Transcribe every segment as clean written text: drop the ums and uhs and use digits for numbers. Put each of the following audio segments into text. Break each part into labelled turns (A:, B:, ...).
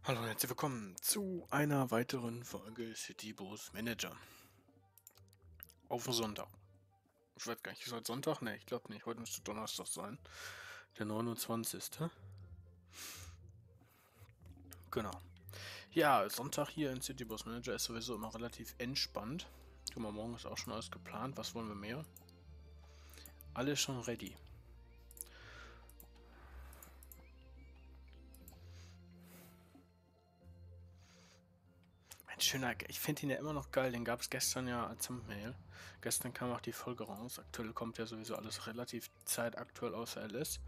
A: Hallo und herzlich willkommen zu einer weiteren Folge City Bus Manager. Auf den Sonntag. Ich weiß gar nicht, ist heute Sonntag? Ne, ich glaube nicht. Heute müsste Donnerstag sein. Der 29. Genau. Ja, Sonntag hier in City Bus Manager ist sowieso immer relativ entspannt. Guck mal, morgen ist auch schon alles geplant. Was wollen wir mehr? Alles schon ready. Ein schöner, ich finde ihn ja immer noch geil. Den gab es gestern ja als Thumbnail. Gestern kam auch die Folge raus. Aktuell kommt ja sowieso alles relativ zeitaktuell außer LS.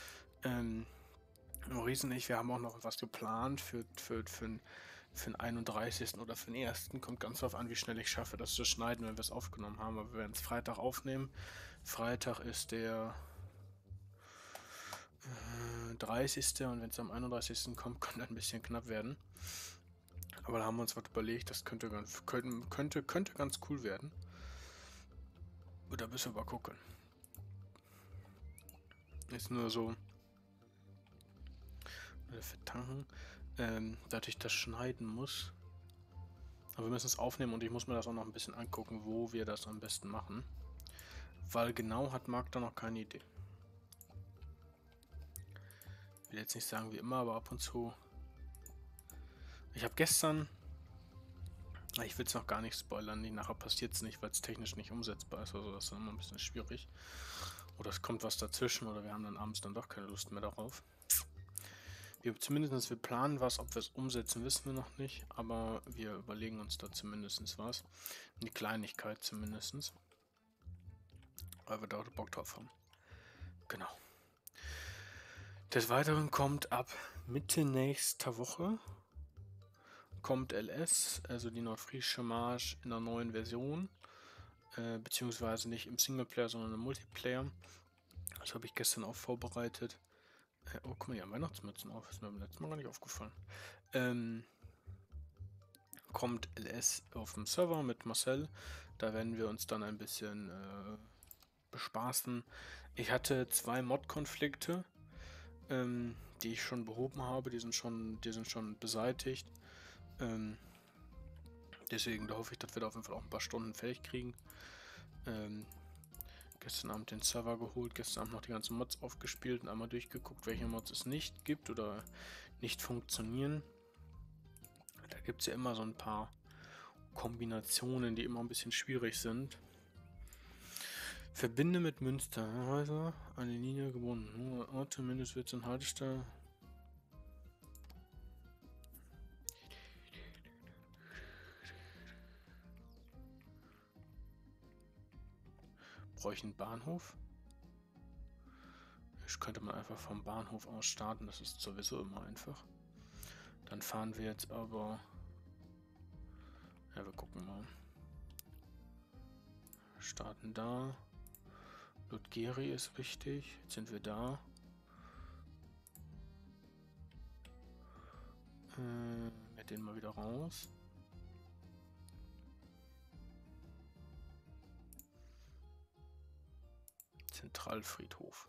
A: Maurice und ich, wir haben auch noch was geplant für den 31. oder für den ersten. Kommt ganz drauf an, wie schnell ich schaffe, das zu schneiden, wenn wir es aufgenommen haben. Aber wir werden es Freitag aufnehmen. Freitag ist der 30. Und wenn es am 31. kommt, kann das ein bisschen knapp werden. Aber da haben wir uns was überlegt, das könnte ganz cool werden. Und da müssen wir mal gucken. Ist nur so, für tanken, dass ich das schneiden muss. Aber wir müssen es aufnehmen und ich muss mir das auch noch ein bisschen angucken, wo wir das am besten machen. Weil genau hat Marc da noch keine Idee. Ich will jetzt nicht sagen wie immer, aber ab und zu. Ich habe gestern. Ich will es noch gar nicht spoilern, nachher passiert es nicht, weil es technisch nicht umsetzbar ist. Also das ist immer ein bisschen schwierig. Oder es kommt was dazwischen oder wir haben dann abends dann doch keine Lust mehr darauf. Wir planen was, ob wir es umsetzen, wissen wir noch nicht, aber wir überlegen uns da zumindest was. Eine Kleinigkeit zumindest. Weil wir da Bock drauf haben. Genau. Des Weiteren kommt ab Mitte nächster Woche kommt LS, also die Nordfriesische Marsch in einer neuen Version. Beziehungsweise nicht im Singleplayer, sondern im Multiplayer. Das habe ich gestern auch vorbereitet. Oh, guck mal, die haben Weihnachtsmützen auf. Ist mir beim letzten Mal gar nicht aufgefallen. Kommt LS auf dem Server mit Marcel. Da werden wir uns dann ein bisschen bespaßen. Ich hatte 2 Mod-Konflikte, die ich schon behoben habe. Die sind schon beseitigt. Deswegen da hoffe ich, dass wir da auf jeden Fall auch ein paar Stunden fertig kriegen. Gestern Abend den Server geholt, gestern Abend noch die ganzen Mods aufgespielt und einmal durchgeguckt, welche Mods es nicht gibt oder nicht funktionieren. Da gibt es ja immer so ein paar Kombinationen, die immer ein bisschen schwierig sind. Verbinde mit Münster. Also an die Linie gebunden. Orte, Mindestwitz und Haltestelle. Brauche ich einen Bahnhof? Ich könnte mal einfach vom Bahnhof aus starten. Das ist sowieso immer einfach. Dann fahren wir jetzt aber. Ja, wir gucken mal. Starten da. Ludgeri ist richtig. Jetzt sind wir da. Mit denen mal wieder raus. Zentralfriedhof.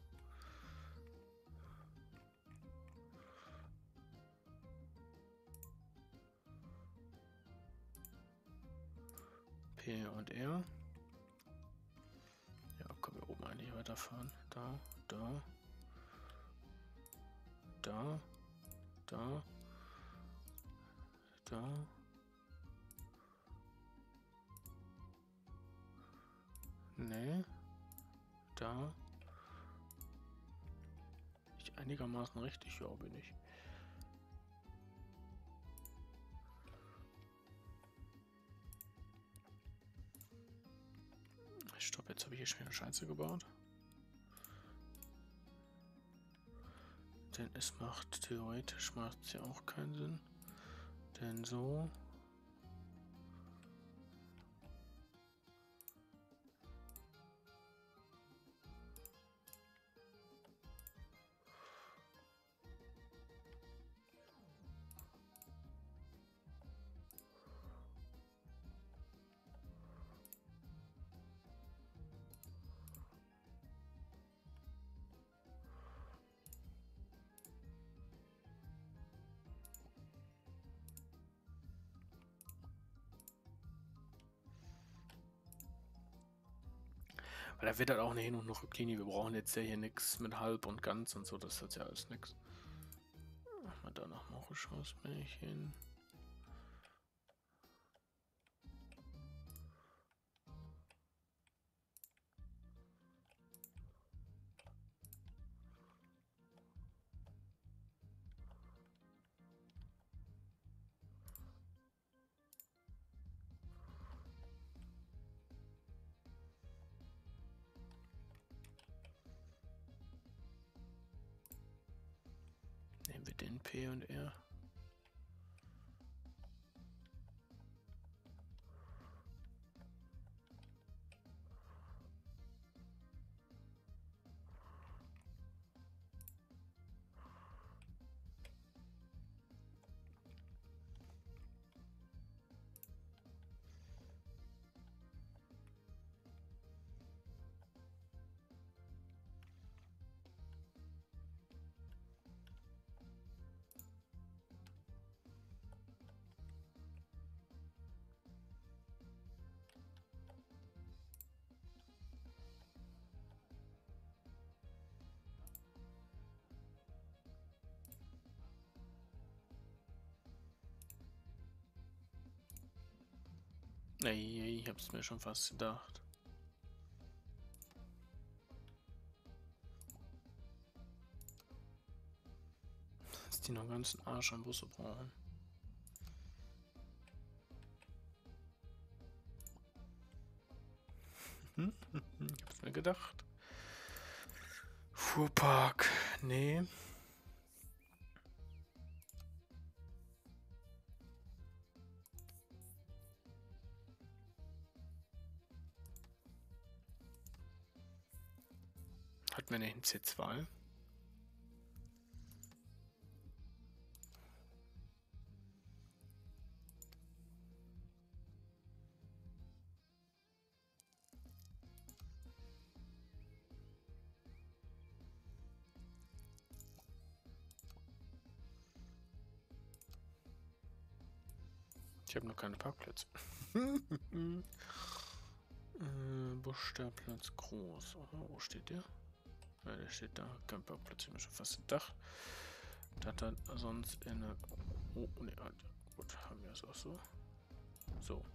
A: P und R. Ja, können wir oben eigentlich weiterfahren. Da, da, da, da, da. Nee. Da. Ich einigermaßen richtig, ja, bin ich. Stopp, jetzt habe ich hier schon wieder Scheiße gebaut. Denn es macht, theoretisch macht es ja auch keinen Sinn. Denn so. Aber da wird halt auch eine Hin- und eine Rücklinie. Wir brauchen jetzt ja hier nichts mit halb und ganz und so. Das ist ja alles nix. Machen wir da nach Mauritius hin. Nehmen wir den P und R. Ey, ich hab's mir schon fast gedacht. Dass die noch einen ganzen Arsch an Busse brauchen. Ich hab's mir gedacht. Fuhrpark, nee. Hatten wir nicht einen C2? Ich habe noch keine Parkplätze. Busstellplatz groß. Oh, wo steht der? Ja, der steht da. Kein Parkplatz. Ich habe mir schon fast gedacht. Das hat sonst in der. Oh, ne, gut. Haben wir es auch so. So.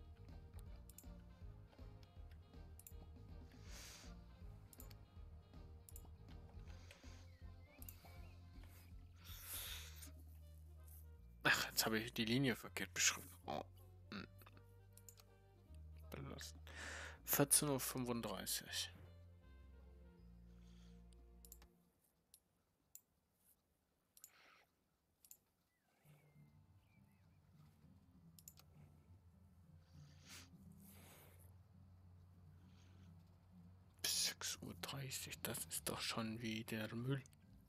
A: Ach, jetzt habe ich die Linie verkehrt beschrieben. Oh. Belassen. 14:35 Uhr. Bis 6:30 Uhr, das ist doch schon wieder Müll.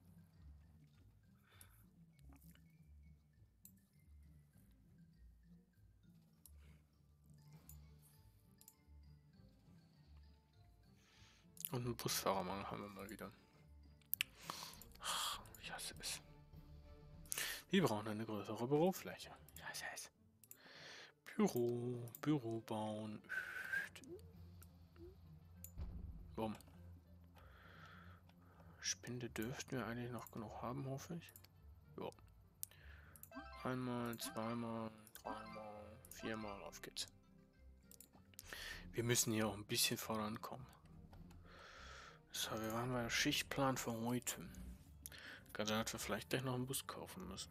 A: Und einen Busfahrermangel haben wir mal wieder. Ach, ich hasse es. Wir brauchen eine größere Bürofläche. Ich hasse es. Büro bauen. Bumm. Spinde dürften wir eigentlich noch genug haben, hoffe ich. Ja. Einmal, zweimal, dreimal, viermal, auf geht's. Wir müssen hier auch ein bisschen vorankommen. So, wir waren bei der Schichtplan für heute. Kann sein, dass wir vielleicht gleich noch einen Bus kaufen müssen.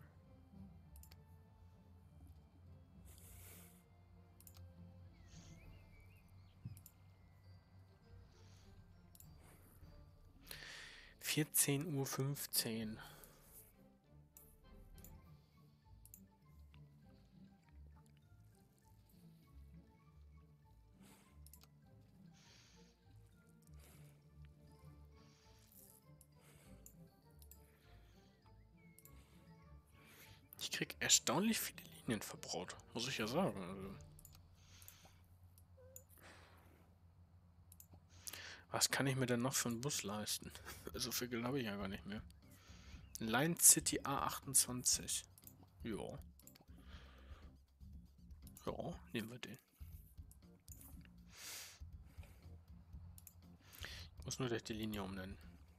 A: (14:15 Uhr). Ich krieg erstaunlich viele Linien verbraut, muss ich ja sagen. Also, was kann ich mir denn noch für einen Bus leisten? So viel Geld habe ich ja gar nicht mehr. Line City A28. Ja. Ja, nehmen wir den. Muss nur durch die Linie umnennen.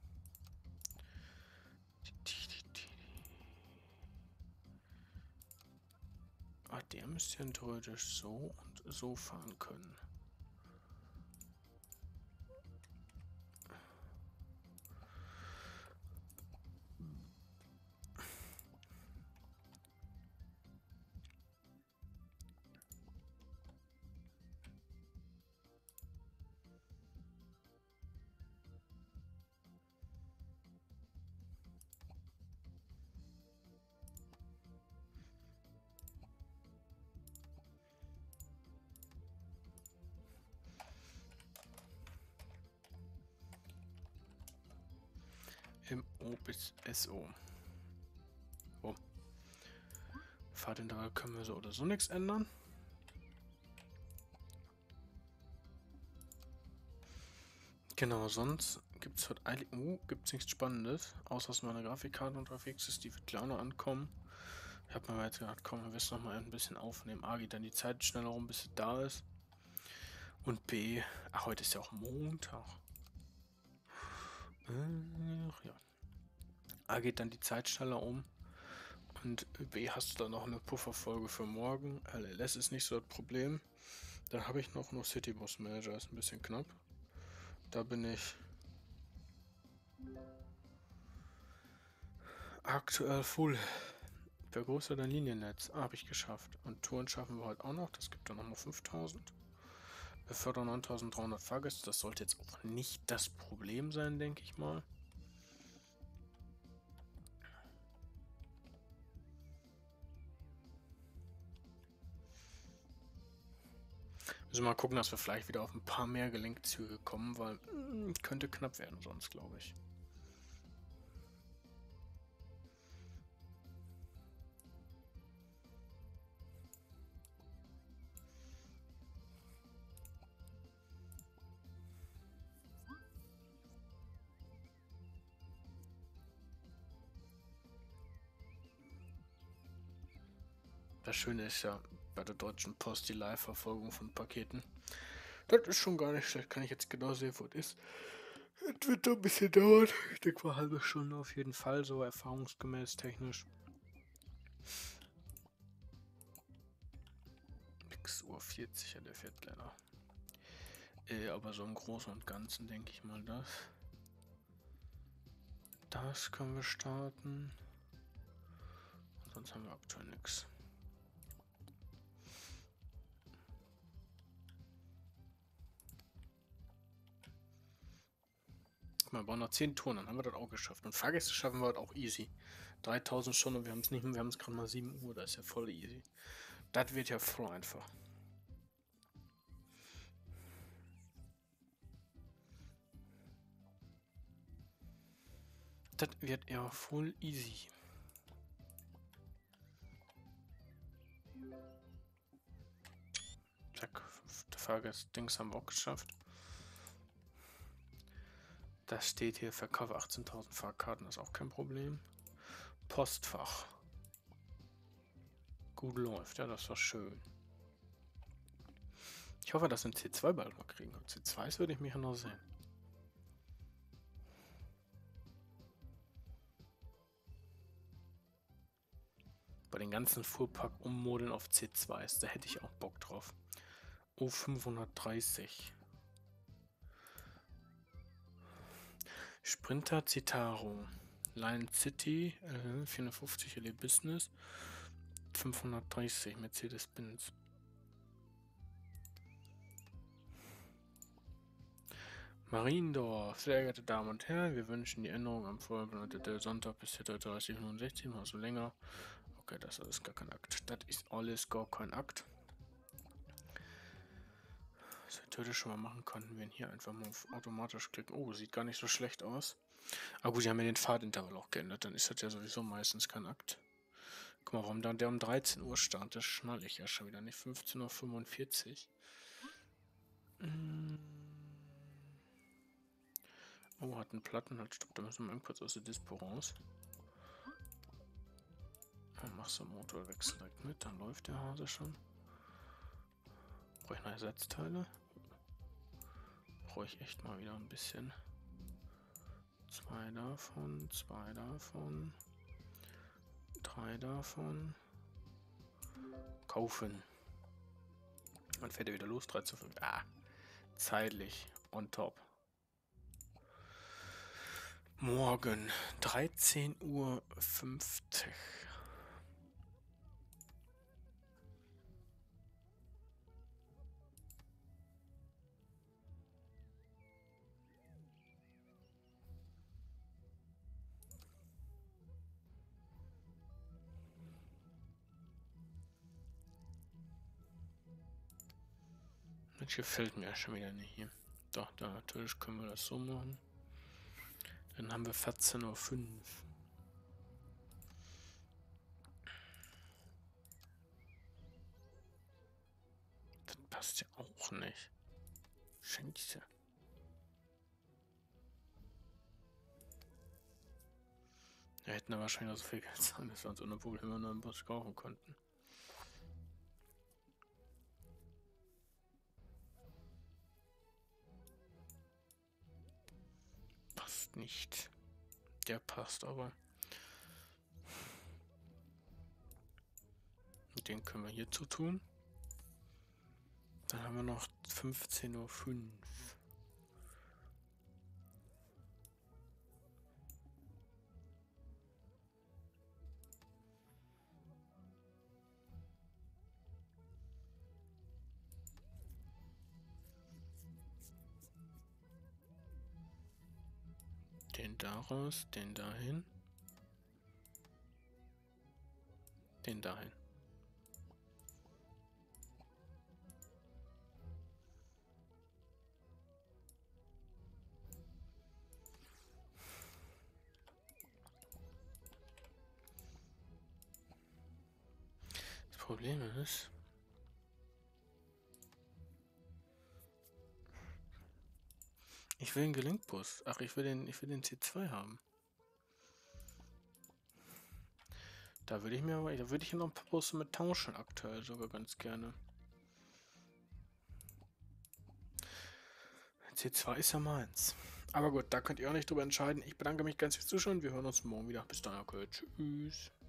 A: Ah, der müsste ja theoretisch so und so fahren können. MO bis SO. Oh. Fahrtintervall können wir so oder so nichts ändern. Genau, sonst gibt es heute eigentlich gibt's nichts Spannendes, außer dass meine Grafikkarte unterwegs ist, die wird gleich noch ankommen. Ich habe mir jetzt gedacht, komm, wir müssen noch mal ein bisschen aufnehmen. A, geht dann die Zeit schneller rum, bis sie da ist. Und B, ach, heute ist ja auch Montag. Ach ja. A, geht dann die Zeit schneller um. Und B, hast du dann noch eine Pufferfolge für morgen. LLS ist nicht so das Problem. Dann habe ich noch nur Citybus Manager, ist ein bisschen knapp. Da bin ich aktuell full. Vergrößert dein Liniennetz. Habe ich geschafft. Und Touren schaffen wir heute auch noch. Das gibt dann nochmal 5000. Befördern 9300 Fahrgäste. Das sollte jetzt auch nicht das Problem sein, denke ich mal. Müssen wir mal gucken, dass wir vielleicht wieder auf ein paar mehr Gelenkzüge kommen, weil könnte knapp werden sonst, glaube ich. Das Schöne ist ja bei der Deutschen Post die Live-Verfolgung von Paketen. Das ist schon gar nicht schlecht. Kann ich jetzt genau sehen, wo es ist. Es wird doch ein bisschen dauern. Ich denke mal, eine halbe Stunde auf jeden Fall, so erfahrungsgemäß technisch. 6:40 Uhr, ja, der fährt kleiner. Aber so im Großen und Ganzen denke ich mal das. Das können wir starten. Sonst haben wir aktuell nichts. Wir brauchen noch 10 Touren, dann haben wir das auch geschafft. Und Fahrgäste schaffen wir halt auch easy. 3000 schon und wir haben es nicht mehr, wir haben es gerade mal 7 Uhr, das ist ja voll easy. Das wird ja voll einfach. Das wird ja voll easy. Zack, Fahrgast-Dings haben wir auch geschafft. Das steht hier, Verkauf 18.000 Fahrkarten, ist auch kein Problem. Postfach. Gut läuft, ja, das war schön. Ich hoffe, dass wir ein C2 bald mal kriegen. Und C2s würde ich mich ja noch sehen. Bei den ganzen Fuhrpark ummodeln auf C2s, da hätte ich auch Bock drauf. Oh, 530. Sprinter Citaro. Lion City, 450 LE Business. 530 Mercedes-Benz. Mariendorf, sehr geehrte Damen und Herren, wir wünschen die Änderung am vorbereiteten Sonntag bis 30:69, mal so länger. Okay, das ist gar kein Akt. Das ist alles gar kein Akt. Was wir theoretisch schon mal machen konnten, wir hier einfach mal auf automatisch klicken. Oh, sieht gar nicht so schlecht aus. Aber gut, die haben ja den Fahrtintervall auch geändert, dann ist das ja sowieso meistens kein Akt. Guck mal, warum dann der um 13 Uhr startet, das schnall ich ja schon wieder nicht. 15:45 Uhr. Oh, hat einen Platten, halt, stopp, da müssen wir kurz aus der Dispo raus. Dann machst du Motorwechsel direkt mit, dann läuft der Hase schon. Brauche ich noch Ersatzteile? Brauche ich echt mal wieder ein bisschen. 2 davon, 2 davon, 3 davon. Kaufen. Dann fährt er wieder los, 3 zu 5. Ah, zeitlich on top. Morgen, 13:50 Uhr. Das gefällt mir schon wieder nicht hier. Doch, da natürlich können wir das so machen. Dann haben wir 14:05 Uhr. Das passt ja auch nicht. Scheiße. Wir hätten da wahrscheinlich auch so viel Geld sein, dass wir uns ohne Probleme einen neuen Bus kaufen konnten. Passt nicht. Der passt aber. Den können wir hierzu tun. Dann haben wir noch 15:05 Uhr. Den daraus, den dahin. Den dahin. Das Problem ist, ich will einen Gelenkbus. Ach, ich will den C2 haben. Da würde ich noch ein paar Busse mit tauschen aktuell sogar ganz gerne. C2 ist ja meins. Aber gut, da könnt ihr auch nicht drüber entscheiden. Ich bedanke mich ganz fürs Zuschauen. Wir hören uns morgen wieder. Bis dann, okay. Tschüss.